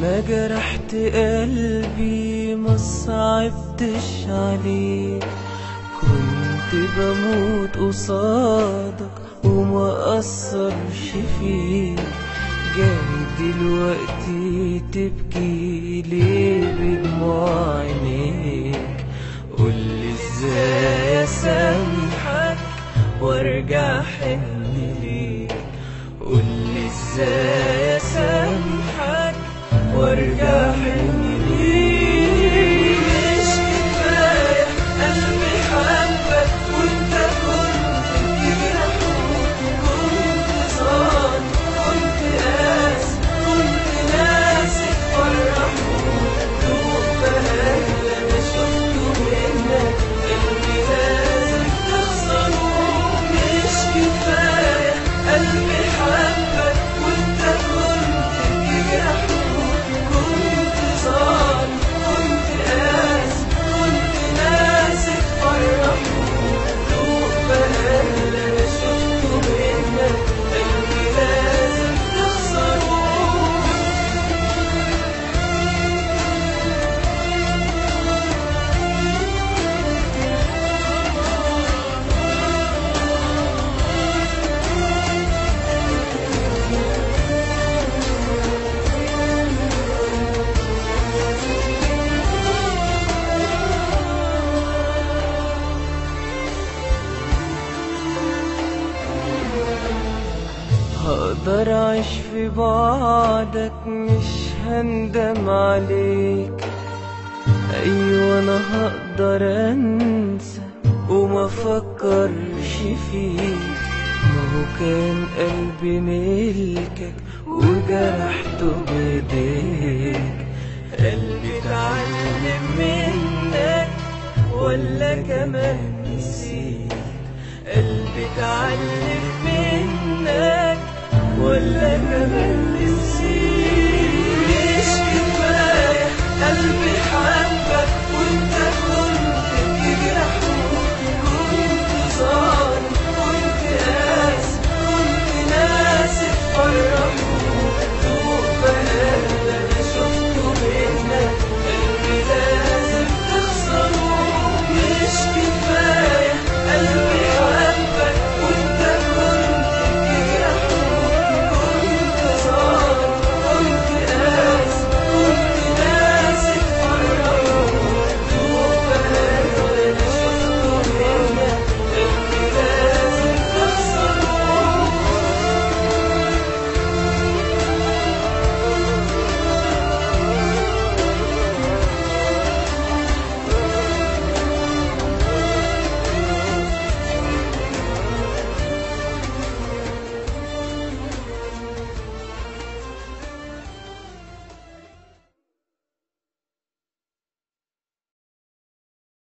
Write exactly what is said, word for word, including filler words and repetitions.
ما جرحت قلبي ما صعبتش عليك، كنت بموت قصادك وما قصرش فيك. جاي دلوقتي تبكي ليه بدموع عينيك؟ قولي ازاي اسامحك وارجع حن ليك؟ قولي ازاي اسامحك وارجع حن ليك؟ مش كفاية قلبي حبك وانت كنت بتجرحه، كنت ظالم كنت قاسي كنت ناسي تفرحه. دوق بقى اللي انا شفته منك اللي لازم تخسره. مش كفاية قلبي حبك وانت كنت بتجرحه، كنت ظالم كنت قاسي كنت ناسي تفرحه. دوق بقى اللي انا شفته منك اللي لازم تخسره. هقدر اعيش في بعدك مش هندم عليك. ايوه انا هقدر انسى وما افكرش فيك. ما هو كان قلبي ملكك وجرحته بايديك. قلبي اتعلم منك ولا كمان نسيت؟ قلبي اتعلم منك